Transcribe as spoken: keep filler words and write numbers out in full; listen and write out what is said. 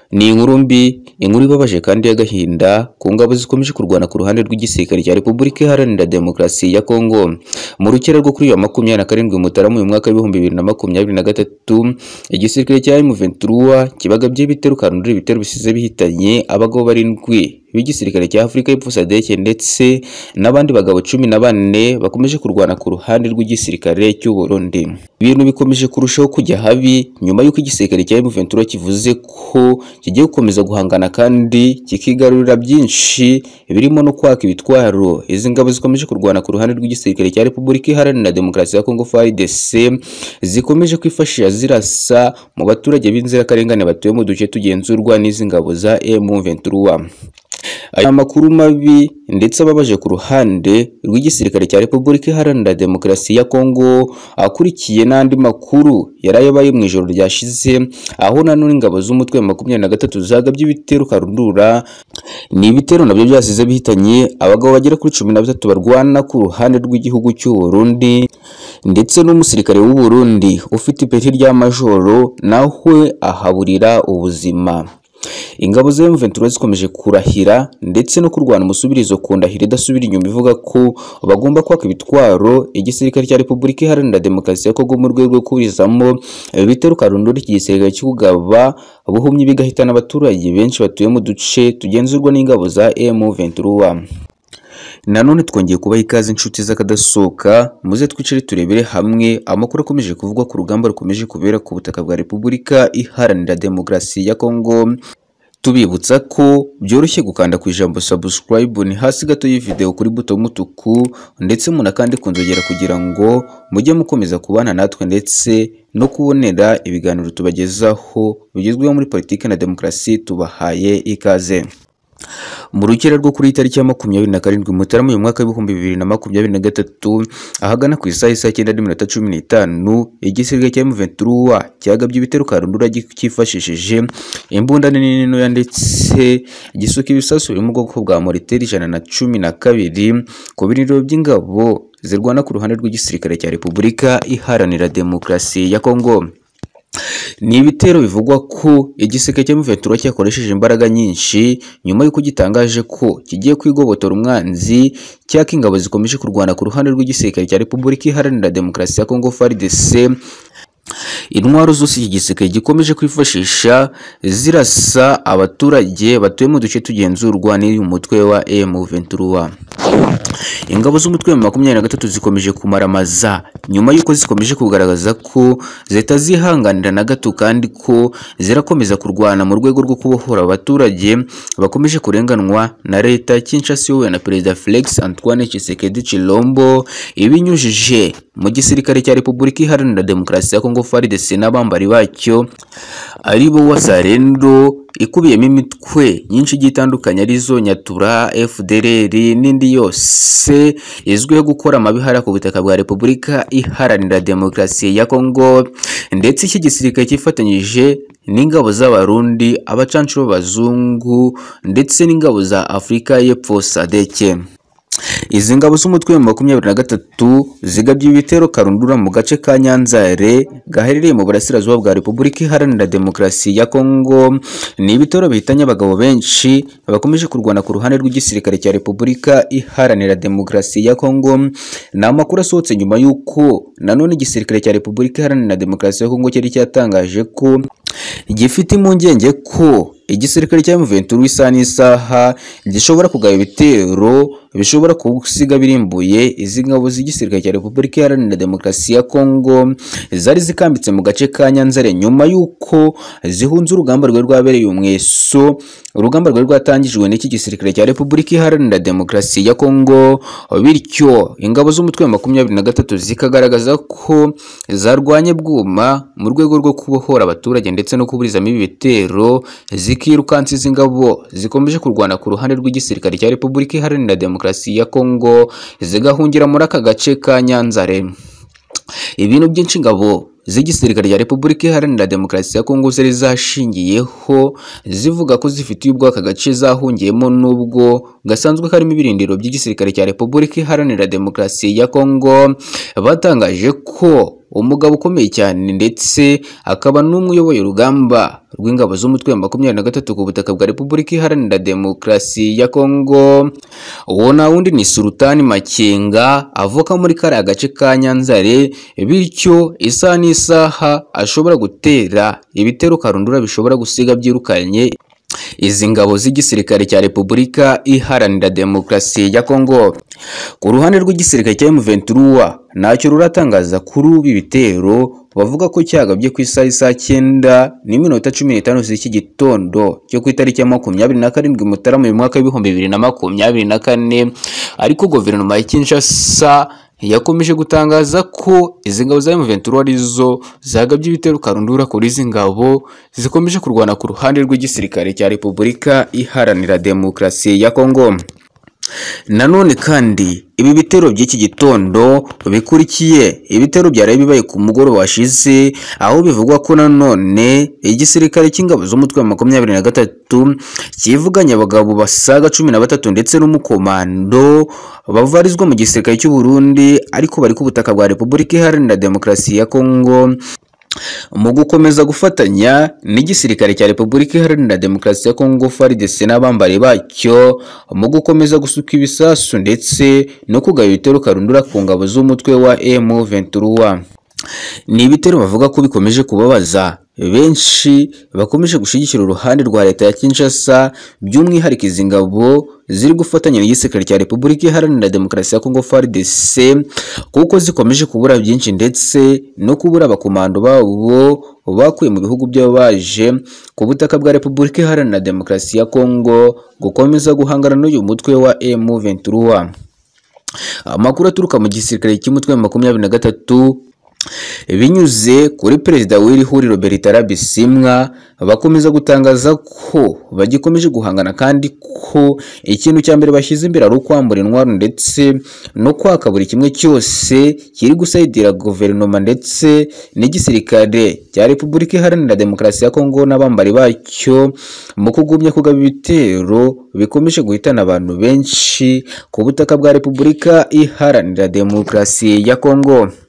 Ni inkuru mbi, inkuru ibabaje kandi y'agahinda ku ngabo zikomeje kurwana ku ruhande rw'igisirikare cya Repubulika Iharanira Demokarasi ya Kongo. Mu rukera rwo kuri uyu wa makumyabiri na karindwi Mutarama uyu mwaka w'ibihumbi bibiri na makumyabiri na gatatu, igisirikare cya M vingt-trois kibagabye ibitero karundura ibitero bisize bihitanye abagabo barindwi b'igisirikare cya Afurika y'Epfo S A D C ndetse n'abandi bagabo cumi na bane bakomeje kurwana ku ruhande rw'igisirikare cy'u Burundi. Ibintu bikomeje kurushaho kujya habi nyuma y'uko igisirikare cya M vingt-trois kivuze ko kigiye gukomeza guhangana kandi kikigarurira byinshi birimo no kwaka ibitwaro. Izi ngabo zikomeje kurwana ku ruhande rw'igisirikare cya Repubulika Iharanira Demokarasi ya Kongo F A R D C zikomeje kwifashisha zirasa mu baturage b'inzirakarengane batuye mu duce tugenzurwa n'izi ngabo za M vingt-trois. Aya makuru mabi ndetse ababaje ku ruhande rw'igisirikare cya Repubulika Iharanira Demokarasi ya Kongo akurikiye n'andi makuru yarayabaye mu ijoro ryashize, aho nanone ingabo z'umutwe wa makumyabiri na gatatu zagabye ibitero karundura. Ni ibitero nabyo byasize bihitanye abagabo bagera kuri cumi na batatu barwana ku ruhande rw'igihugu cy'u Burundi ndetse n'umusirikare w'u Burundi ufite ipeti rya majoro nawe ahaburira ubuzima. Ingabo za M vingt-trois zikomeje kurahira ndetse no kurwana umusubirizo ku ndahiro idasubira inyuma ivuga ko bagomba kwaka ibitwaro igisirikare cya Repubulika Iharanira Demokarasi ya Kongo mu rwego rwo kurizamo ibitero karundura iki gisirikare cy'ubugaba buhumye bigahitana abaturage benshi batuye mu duce tugenzurwa n'ingabo za M vingt-trois. Nanone twongeye kubaha ikaze inshuti z'akadasohoka, muze twicare turebere hamwe amakuru akomeje kuvugwa ku rugamba rukomeje kubera ku butaka bwa Repubulika Iharanira Demokarasi ya Kongo. Tubibutsa ko byoroshye gukanda ku ijambo subscribe ni hasi gato y'ivideo kuri buto y'umutuku ndetse munakande kunzogera kugira ngo mujye mukomeza kubana natwe ndetse no kubonera ibiganiro tubagezaho bigezweho muri politiki na demokarasi. Tubahaye ikaze. Mu rukera rwo kuri itariki ya makumyabiri na karindwi Mutarama uyu mwaka w'ibihumbi bibiri na makumyabiri na gatatu, ahagana ku isaha isa cyenda n'iminota cumi n'itanu, igisirikare cya M vingt-trois cyagabye ibitero karundura cyifashishije imbunda nini n'intoya ndetse gisuka ibisasu biri mu bwoko bwa morteri ijana na cumi na kabiri ku birindiro by'ingabo zirwana ku ruhande rw'igisirikare cya Repubulika Iharanira Demokarasi ya Kongo. Ni ibitero bivugwa ko igisirikare cya M vingt-trois cyakoresheje imbaraga nyinshi nyuma y'uko gitangaje ko kigiye kwigobotora umwanzi cyaka ingabo zikomeje kurwana ku ruhande rw'igisirikare cya Repubulika Iharanira Demokarasi ya Kongo F A R D C. Intwaro zose iki gisirikare gikomeje kwifashisha zirasa abaturage batuye mu duce tugenzurwa n'uyu mutwe wa M vingt-trois. Ingabo z'umutwe wa makumyabiri na gatatu zikomeje kumaramaza nyuma y'uko zikomeje kugaragaza ko zitazihanganira na gato kandi ko zirakomeza kurwana mu rwego rwo kubohora abaturage bakomeje kurenganwa na leta ya Kinshasa yowe na Perezida Felix Antoine Tshisekedi Tshilombo, ibinyujije mu gisirikare cya Repubulika Iharanira Demokarasi ya Kongo F A R D C n'abambari bacyo aribo Wazalendo ikubiyemo imitwe nyinshi gitandukanye arizo Nyatura, F D L R n'indi yose izwiho gukora amabihara ku butaka bwa Repubulika Iharanira Demokarasi ya Kongo. Ndetse iki gisirikare cyifatanyije n'ingabo z'abarundi, abacancuro b'abazungu ndetse n'ingabo za Afurika y'Epfo S A D C. Izi ngabo z'umutwe wa makumyabiri na gatatu zigabye ibitero karundura mu gace ka Nyanzare gaherereye mu burasirazuba bwa Repubulika Iharanira Demokarasi ya Kongo. Ni ibitero bihitanye abagabo benshi bakomeje kurwana ku ruhande rw'igisirikare cya Repubulika Iharanira Demokarasi ya Kongo. Ni amakuru asohotse nyuma y'uko nanone igisirikare cya Repubulika Iharanira Demokarasi ya Kongo cyari cyatangaje ko gifite impungenge ko igisirikare cya M vingt-trois isaha n'isaha gishobora kugaba ibitero bishobora kusiga birimbuye izi ngabo z'igisirikare cya Repubulika Iharanira Demokarasi ya Kongo zari zikambitse mu gace ka Nyanzare nyuma y'uko zihunze urugamba rwe rwabereye umweso, urugamba rwe rwatangijwe n'iki gisirikare cya Repubulika Iharanira Demokarasi ya Kongo. Bityo ingabo z'umutwe wa makumyabiri na gatatu zikagaragaza ko zarwanye bwuma mu rwego rwo kubohora abaturage ndetse no kuburizamo ibi bitero, zikirukansa izi ngabo zikomeje kurwana ku ruhande rw'igisirikare cya Repubulika Iharanira Demokarasi ya Kongo zigahungira muri aka gace ka Nyanzare. Ibintu byinshi ingabo z'igisirikare cya Repubulika Iharanira Demokarasi ya Kongo zari zashingiyeho zivuga ko zifitiye ubwo aka gace zahungiyemo n'ubwo gasanzwe karimo ibirindiro by'igisirikare cya Repubulika Iharanira Demokarasi ya Kongo. Batangaje ko umugabo ukomeye cyane ndetse akaba n'umwe uyoboye urugamba rw'ingabo z'umutwe wa makumyabiri na gatatu ku butaka bwa Repubulika Iharanira Demokarasi ya Kongo. Uwo na wundi ni Sultani Makenga avuka muri kariya gace ka Nyanzare, bityo isaha n'isaha ashobora gutera ibitero karundura bishobora gusiga byirukanye izi ngabo z'igisirikare cya Repubulika Iharanira Demokarasi ya Kongo. Ku ruhande rw'igisirikare cya M vingt-trois nacyo ruratangaza kuri ubu bitero bavuga ko cyagabye ku isaha isa cyenda n'iminota cumi n'itanu z'iki gitondo cyo ku itariki ya makumyabiri na karindwi Mutarama mu mwaka w'ibihumbi bibiri na makumyabiri na kane, ariko guverinoma ya Kinshasa yakomeje gutangaza ko izi ngabo za M vingt-trois arizo zagabye ibitero karundura kuri izi ngabo zikomeje kurwana ku ruhande rw'igisirikare cya Repubulika Iharanira Demokarasi ya Kongo. Nanone kandi ibi bitero by'iki gitondo bikurikiye ibitero byari bibaye ku mugoroba washize, aho bivugwa ko nanone igisirikare cy'ingabo z'umutwe wa makumyabiri na gatatu kivuganye abagabo basaga cumi na batatu ndetse n'umukomando bavarizwa mu gisirikare cy'u Burundi ariko bari ku butaka bwa Repubulika Iharanira Demokarasi ya Kongo mu gukomeza gufatanya n'igisirikare cya Repubulika Iharanira Demokarasi ya Kongo F A R D C n'abambari bacyo mu gukomeza gusuka ibisasu ndetse no kugaba ibitero karundura ku ngabo z'umutwe wa M vingt-trois. Ni ibitero bavuga ko bikomeje kubabaza benshi bakomeje gushyigikira uruhande rwa leta ya Kinshasa, by'umwihariko izi ngabo ziri gufatanya n'igisirikare cya Repubulika Iharanira Demokarasi ya Kongo F A R D C kuko zikomeje kubura byinshi ndetse no kubura abakomando babo bakuye mu bihugu byabo baje ku butaka bwa Repubulika Iharanira Demokarasi ya Kongo gukomeza guhangana n'uyu mutwe wa M vingt-trois. Amakuru aturuka mu gisirikare cy'umutwe wa makumyabiri na gatatu binyuze kuri perezida w'iri huriro Bertrand Bisimwa bakomeza gutangaza ko bagikomeje guhangana kandi ko ikintu cya mbere bashyize imbere ari ukwambura intwaro ndetse no kwaka buri kimwe cyose kiri gusayidira guverinoma ndetse n'igisirikare cya Repubulika Iharanira Demokarasi ya Kongo n'abambari bacyo mu kugumya kugaba ibitero bikomeje guhitana abantu benshi ku butaka bwa Repubulika Iharanira Demokarasi ya Kongo.